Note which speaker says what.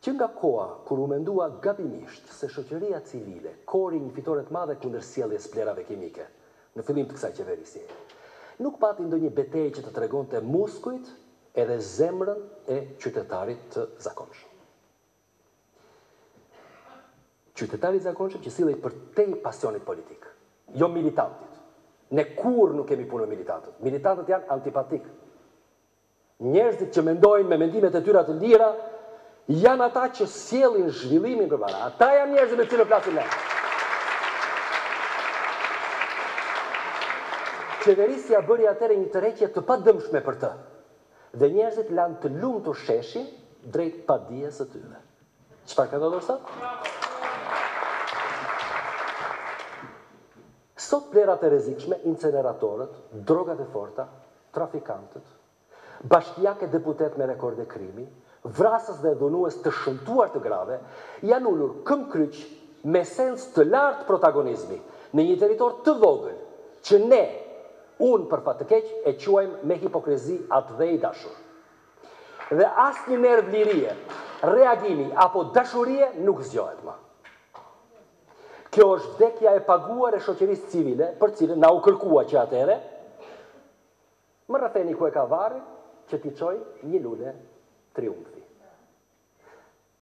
Speaker 1: që nga koha kur u mendua gabimisht se shoqëria civile kori një fitore të madhe kundër sjelljes plerave kimike në fillim të kësaj qeverisje, nuk pati ndonjë betejë që të tregonte muskujt edhe zemrën e qytetarit të zakonshëm. Qytetarit zakonshëm që sillej përtej pasionit politik, jo militantit. Ne kur nuk kemi punë me militantët. Militantët janë antipatik. Njerëzit që mendojnë me mendimet e tyra të lira janë ata që sjellin zhvillimin përpara. Ata janë njerëzit me të cilët flasim ne. Qeverisja bëri atëherë një tërheqje të padëmshme për të. Dhe njerëzit lanë të lumtur sheshin drejt padijes së tyre. Çfarë ka ndodhur sot? Sot plerat e rrezikshme, inceneratorët, drogat e forta, trafikantët, bashkiake deputet me rekorde krimi, vrasës dhe dhunues të shëmtuar të grave, janë ullur këmbkryq me sens të lartë protagonizmi në një territor të vogël, që ne, unë për fat të keq, e quajmë me hipokrizi atë dhe i dashur. Dhe asë një nerv lirie, reagimi apo dashurie nuk zgjohet më. Kjo është vdekja e paguar e shoqërisë civile, për cilën na u kërkua që atëherë, më rrafeni ku e ka varri, që t'i çoj një lule triumfi.